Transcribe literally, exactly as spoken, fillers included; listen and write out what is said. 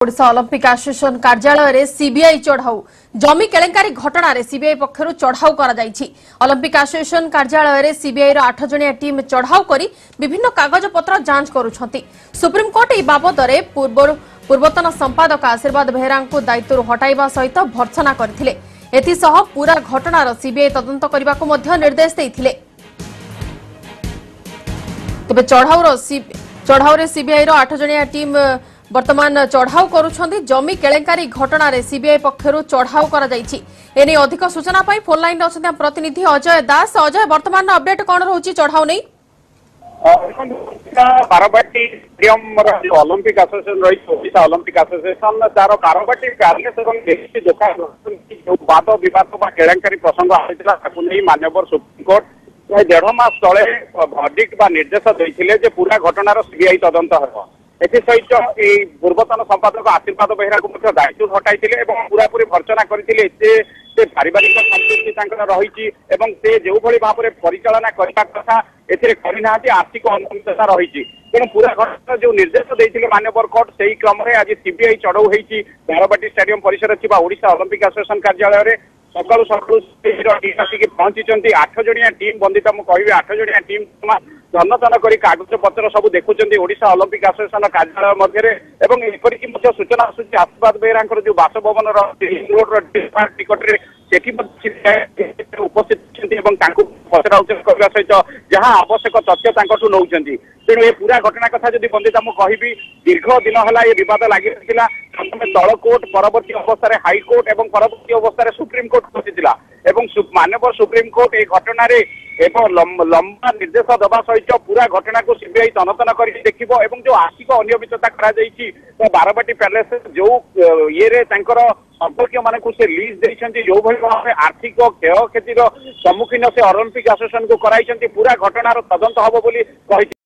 Odisha Olympic association कार्यालय रे CBI चढ़ाऊ जमी केलेंकारी घटना रे सीबीआई पक्षरु चढ़ाऊ करा जायछि। ओलंपिक एसोसिएशन कार्यालय रे सीबीआई रो आठ जणिया टीम चढ़ाऊ करी विभिन्न कागज पत्र जांच करुछंती। सुप्रीम कोर्ट ए बाबद रे पूर्व पूर्वतन संपादक आशीर्वाद बेहेरा को दायित्व हटाइबा सहित भर्त्सना करथिले। एथिसह पूरा घटनार सीबीआई तदंत करबा को मध्य निर्देश दैथिले। तबे चढ़ाऊ चढ़ाऊ रे सीबीआई रो आठ जणिया टीम वर्तमान चढ़ाऊ करुछंती। जमी केलेंकारी घटना रे सीबीआई पक्षरु चढ़ाऊ करा जायछि। एने अधिक सूचना पाई फोन लाइन रे अछंती प्रतिनिधि अजय दास। अजय, वर्तमान अपडेट कोन रहउछि चढ़ाऊ नै? बारबाटी स्टेडियम ओलंपिक एसोसिएशन रही ओडिशा ओलंपिक एसोसिएशन तार बारबाटी प्यालेस और देशी दुकान जो वाद विवाद बा केलेंकारी प्रसंग आइतिला ताकु नै माननीय सुप्रीम कोर्ट प्राय डेढ़ मास तले वर्डिक्ट बा निर्देश दैथिले जे पूरा घटनार सीबीआई तदंत हेबो। एथि सहित ए पूर्वतन संपादक आशीर्वाद बेहेरा को मध्य दायित्व हटाइथिले एवं पूरा पूरी भर्त्सना करथिले। जे से पारिवारिक संपत्ति तांकर रहिछि एवं से जो भली भाबरे परिचालना करबा कथा एथिरे करिनाहांती आर्थिक अनियमितता रहिछि। तेणु पूरा घटना जो निर्देश देइथिले मान्यवर कोर्ट सेही क्रम रे आज सीबीआई चढ़ाऊ हेछि बारबाटी स्टेडियम परिसर थिबा ओडिशा ओलंपिक एसोसिएशन कार्यालय रे सकाळु सकाळु टीम आसिक पहुंची। आठ जणिया टीम बंदित मु कहिबी आठ जणिया टीम धन धन करी कागज पत्र सब देखुंट ओडिशा ओलंपिक एसोसिएशन कार्यालय मध्य एवं एपरिक सूचना आसूची आशीर्वाद बेहेरा जो बासभवन टिकट उपस्थित पचरा उचरा करने सहित जहाँ आवश्यक तथ्य नौ। तेणु ये पूरा घटना कथा जब बंदिता मु कहिबी दीर्घ दिन है ये विवाद लगी रही। प्रथम तल कोर्ट परवर्ती अवस्था हाईकोर्ट और परवर्ती अवस्था सुप्रीम कोर्ट पहुंचीला माननीय सुप्रीम कोर्ट ये घटना लंबा निर्देश दबा सहित पूरा घटना को सीबीआई तनतन कर देखिबो एवं जो आर्थिक अनियमितता करा जायछि तो बारबाटी पैलेस जो ये संपर्क मान से लीज देइछन्ति जो भली भाव आर्थिक क्षय क्षतिर सम्मुखीन से ओलंपिक एसोसिएशन को कराइछन्ति पूरा घटनार तदंत हबो बोली कहि।